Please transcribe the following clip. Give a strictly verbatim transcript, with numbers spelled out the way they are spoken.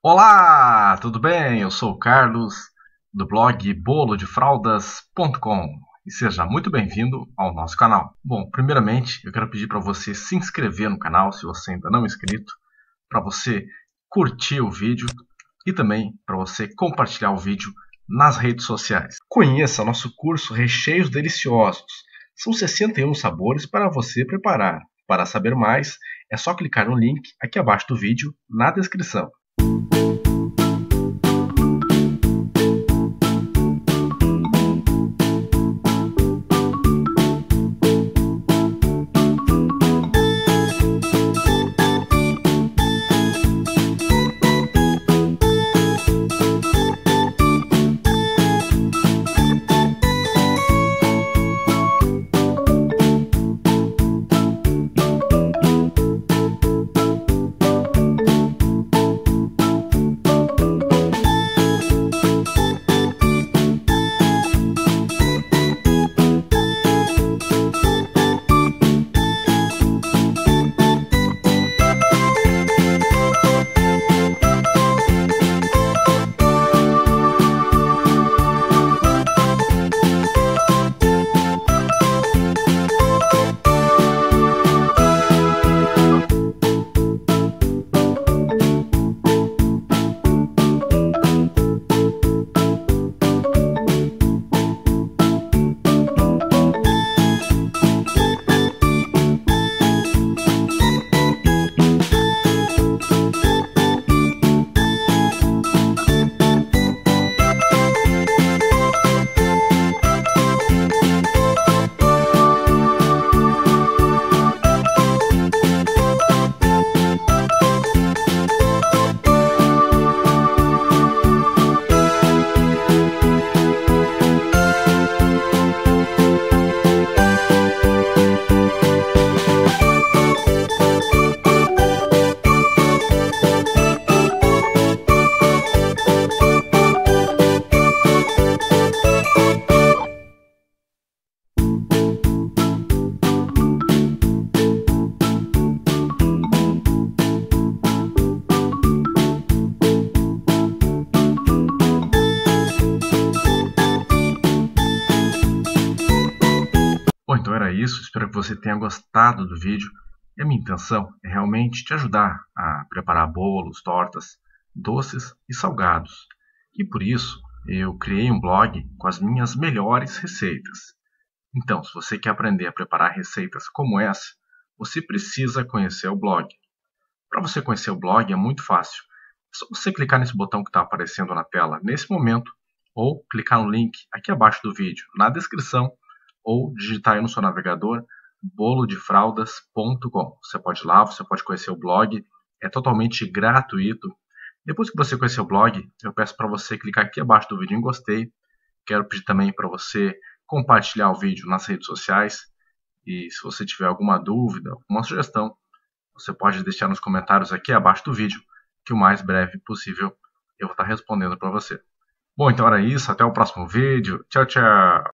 Olá, tudo bem? Eu sou o Carlos, do blog bolo de fraldas ponto com e seja muito bem-vindo ao nosso canal. Bom, primeiramente eu quero pedir para você se inscrever no canal se você ainda não é inscrito, para você curtir o vídeo e também para você compartilhar o vídeo nas redes sociais. Conheça nosso curso Recheios Deliciosos. São sessenta e um sabores para você preparar. Para saber mais, é só clicar no link aqui abaixo do vídeo na descrição. Bom, então era isso, espero que você tenha gostado do vídeo. E a minha intenção é realmente te ajudar a preparar bolos, tortas, doces e salgados. E por isso eu criei um blog com as minhas melhores receitas. Então, se você quer aprender a preparar receitas como essa, você precisa conhecer o blog. Para você conhecer o blog é muito fácil. É só você clicar nesse botão que está aparecendo na tela nesse momento, ou clicar no link aqui abaixo do vídeo, na descrição, ou digitar aí no seu navegador bolo de fraldas ponto com. Você pode ir lá, você pode conhecer o blog, é totalmente gratuito. Depois que você conhecer o blog, eu peço para você clicar aqui abaixo do vídeo em gostei. Quero pedir também para você compartilhar o vídeo nas redes sociais. E se você tiver alguma dúvida, alguma sugestão, você pode deixar nos comentários aqui abaixo do vídeo, que o mais breve possível eu vou estar respondendo para você. Bom, então era isso, até o próximo vídeo. Tchau, tchau!